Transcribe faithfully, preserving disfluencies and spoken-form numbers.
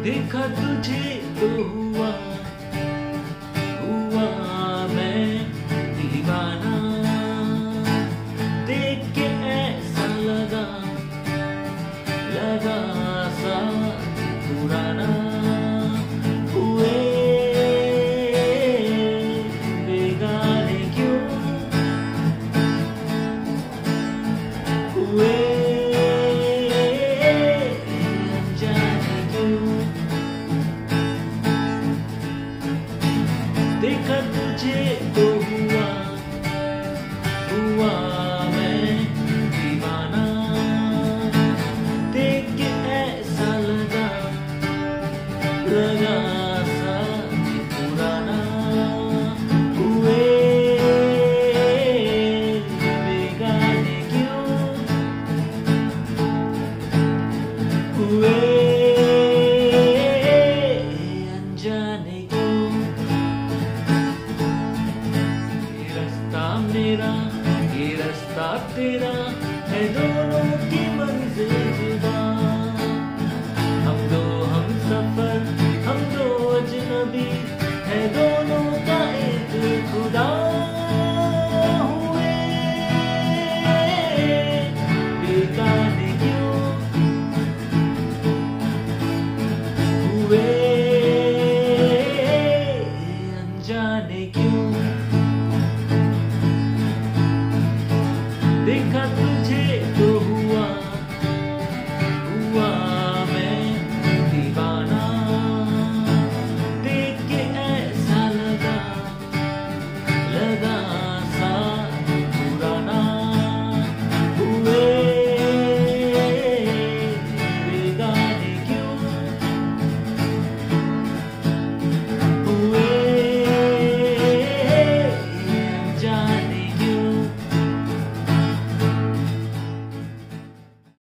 देखा तुझे तो हुआ हुआ मैं दीवाना, देख के ऐसा लगा लगा सा पुराना। हुए बेगाने क्यों हुए अनजाने क्यों, देखा तुझे तो हुआ हुआ मैं दीवाना, देख के ऐसा लगा लगा सा पुराना। हुए बेगाने क्यों हुए अनजाने क्यों, ये रास्ता मेरा ये रास्ता तेरा है दोनों